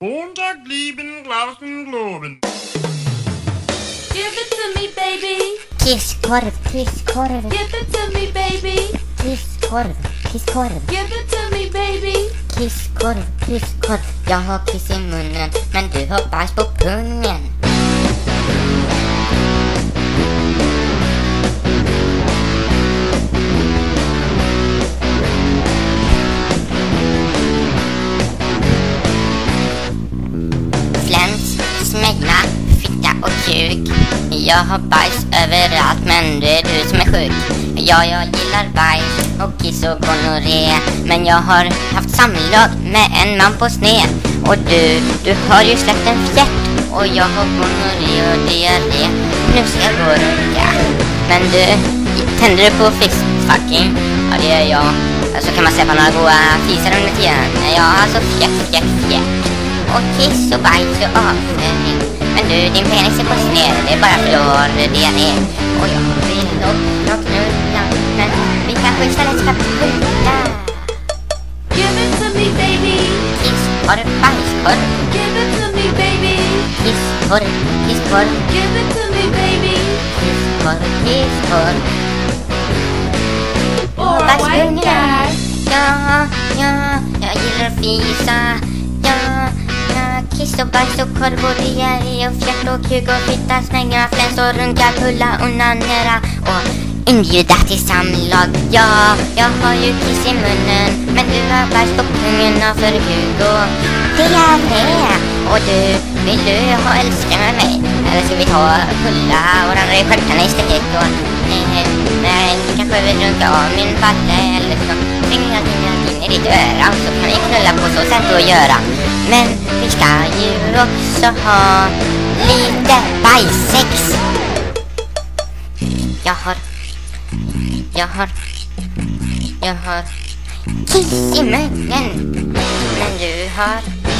Montag lieben glasen globen. Give it to me, baby. Kisskorv, kisskorv. Give it to me, baby. Kisskorv, kisskorv. Give it to me, baby. Kisskorv, kisskorv. Jag har kiss i munnen, men du har bajs på pungen. Fläns, smegma, fitta och kuk. Jag har bajs överallt, men det är du som är sjuk. Ja, jag gillar bajs och kiss och gonorré, men jag har haft samlag med en man på sned. Och du har ju släppt en fjärt, och jag har gonorré och diarré. Nu ska jag gå och runka. Men du, tänder du på fistfucking? Ja, det gör jag. Så kan man släppa några goda fisar under tiden. Ja, alltså fjärt. Och kiss och bajs och avföring. Men du, din penis är på sned. Det är bara flår, diarré. Och jag vill nog knulla. Men vi kanske istället ska pulla. Give it to me, baby. Kisskorv, bajskorv. Give it to me, baby. Kisskorv, kisskorv. Give it to me, baby. Kisskorv. Or a white cat. Ja, jag gillar att fisa. Ja, kiss och bajs och korv och diarré och fjärt och kuk och fitta, smänga, fläns och runka, pulla, onanera och inbjuda till samlag. Ja, jag har ju kiss i munnen, men du har bajs på pungen och för kuk och diarré. Och du, vill du ha älska med mig? Eller ska vi ta pulla varandra i stjärtarna istället och nej, du kanske vill runka av min balle eller så ringer jag in i ditt öra och så kan vi knulla på så sätt att göra. Men vi ska ju också ha lite bajsex. Jag har kiss i munnen. Men du har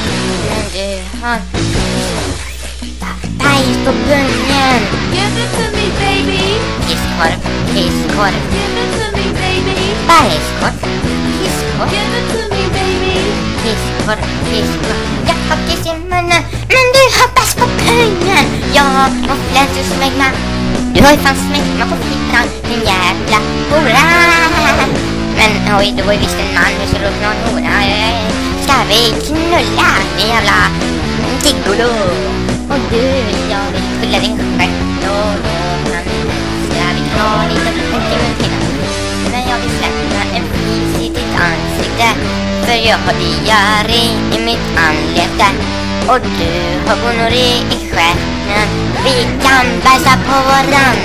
bajs på pungen. Give it to me, baby. Kisskorv. Give it to me, baby. Bajskorv. Kisskorv. Give it to me, baby. Kisskorv. Jag har kiss i munnen, men du har bajs på pungen. Ja, och fläns och smegma. Du har ju fan smegma på fittan, din jävla hora. Men oj, det var ju visst en man, nu ska du upp någon hora. Ska vi knulla, din jävla tiggolo? Och du, jag vill pulla din stjärt och ska vi kan ha lite till. Men jag vill släppa en fis i ditt ansikte, för jag har diarré i mitt anlete. Och du har gonorré i stjärten. Vi kan bajsa på varann.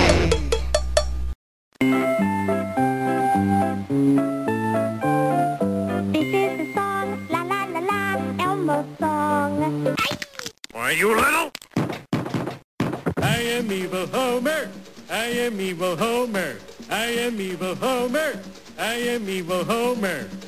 This is a song, la la la la, Elmo's song. Why, you little? I am evil Homer. I am evil Homer. I am evil Homer. I am evil Homer.